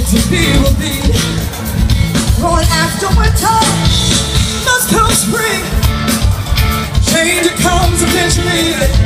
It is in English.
to be will be. Going after winter must come spring. Change it comes eventually.